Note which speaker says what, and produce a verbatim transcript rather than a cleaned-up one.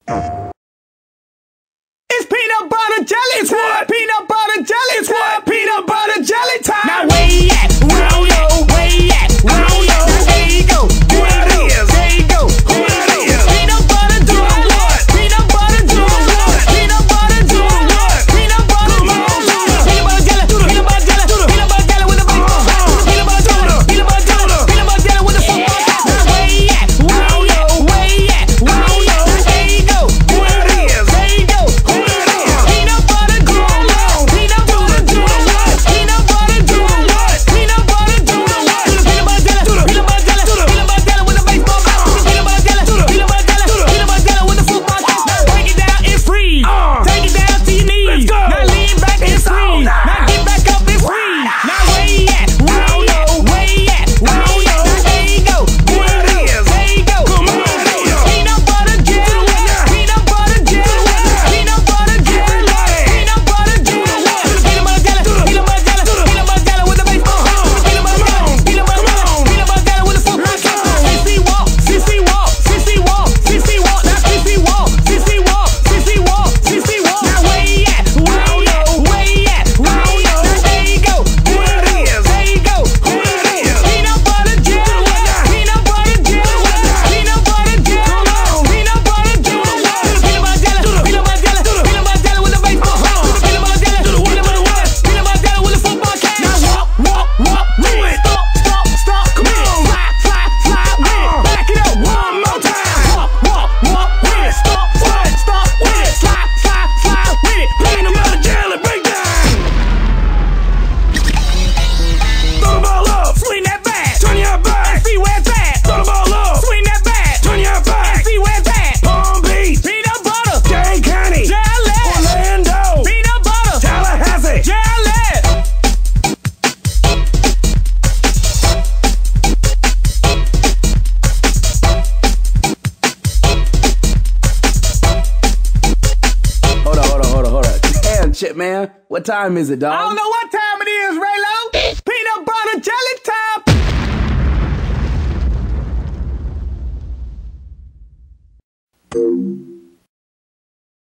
Speaker 1: It's peanut butter jelly time. What? Peanut butter jelly time. What? Peanut butter jelly time. Now where you at? Roll yo. Where you at? Roll yo. There you go. Who it is? There you go. Who it is? Peanut butter jelly. What? Peanut butter jelly. What? Peanut butter jelly. What? Peanut butter jelly. Peanut butter jelly. Peanut butter jelly. Peanut butter jelly with the baseball hat. Peanut butter jelly. Peanut butter jelly. Peanut butter jelly with the football hat. Now where you at? Roll yo. Where you at? Roll yo. There you go. Who it is? There you go. Who it is? Peanut butter jelly. Peanut butter jelly. What? Peanut butter jelly. What? Peanut butter jelly. What? Peanut butter jelly. Peanut butter jelly. Peanut butter jelly with the baseball bat. Peanut butter jelly. Peanut butter jelly. Peanut butter jelly with the football hat. Now break it down and freeze. Take it down to your knees. Let's go. Now lean back and freeze. Now get back up and freeze. Now where you at? Roll yo. Where you at? Roll yo. There you go. Who it is? There you go. Come on. Peanut butter jelly. Peanut butter jelly. Peanut butter jelly. Peanut butter jelly. Peanut butter jelly. Peanut butter jelly. Peanut butter jelly with the baseball hat. Peanut butter jelly. Peanut butter jelly. Peanut butter jelly with the football hat. Sissy walk. Sissy walk. Sissy walk. Sissy walk. Now sissy walk. Sissy walk. Sissy walk. Sissy walk. Now where you at? Roll yo. Where you at? Roll yo. There you go. Who it is? There you go. Who it is? Peanut butter jelly. Peanut butter jelly. Peanut butter jelly. Peanut butter jelly. Peanut butter jelly. Peanut butter jelly. Peanut butter jelly with the baseball hat. Peanut butter jelly. Peanut butter what? Peanut butter jelly with the football cap. Now walk, walk, walk with it. Stop, stop, stop. Come on. Fly, fly, fly with it. Back it up one more time. Walk, walk, walk with it. Stop, stop, stop with it. Slide, slide, slide with it. Peanut butter jelly, break down. Throw the ball up. Swing that bat. Turn your back. See where it's at. Throw the ball up. Swing that bat. Turn your back. See where it's at. Palm Beach. Peanut butter. Dane County. Jelly. Orlando. Peanut butter. Tallahassee. Jelly.
Speaker 2: Hold on, hold on, hold on, hold on. Damn, Chip, man. What time is it, dog?
Speaker 1: I don't know what time